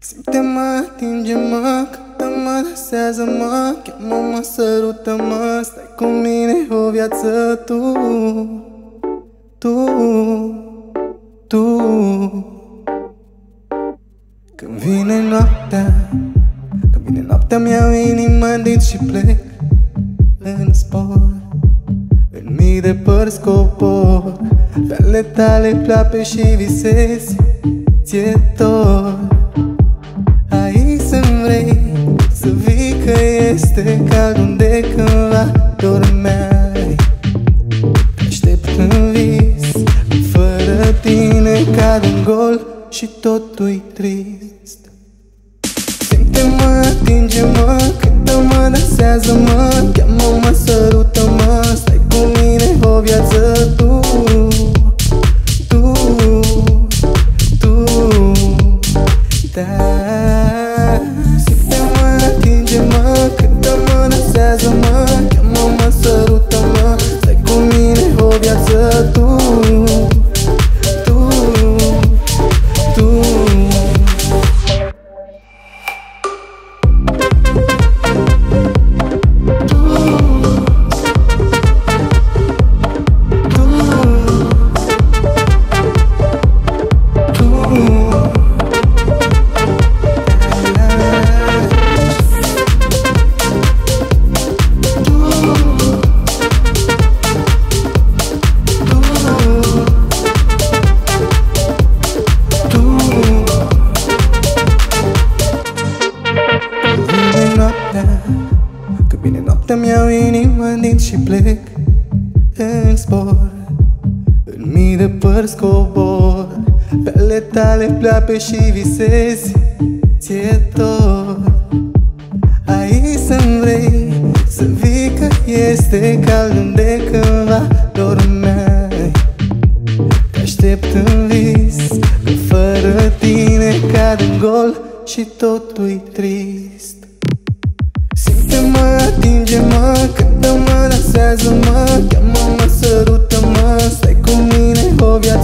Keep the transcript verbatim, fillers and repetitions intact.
Simte-mă, atinge-mă, cântă, mă dansează-mă, cheamă-mă, sărută-mă, stai cu mine o viață tu, tu, tu. Când vine noaptea, când vine noaptea, mi-au inima în dinți și plec în spor. În mii de părți cobor, pe ale tale pleape și visezi ție tot. Aici să-mi vrei să vii, că este cald unde cândva dormeai. Aștept în vis, fără tine cad în gol și totul-i trist. Simte-mă, atinge-mă, cântă-mă, dansează-mă, cheamă-mă, sărută-mă, stai cu mine o viață tu, tu, tu, da. Simte-mă, atinge-mă, cântă-mă, dansează-mă, cheamă-mă, sărută-mă, stai cu mine o viață tu, tu, tu. Când vine noaptea, mi-au inima în dinți și plec în spor. În mii de părți cobor, pe ale tale pleape și visezi ție tot. Aici să-mi vrei să vii, că este cald unde cândva dormeai. Te aștept în vis, că fără tine cad în gol și totul-i trist. Simte-mă, atinge-mă, cântă-mă, dansează-mă, cheamă-mă, sărută-mă, stai cu mine o viață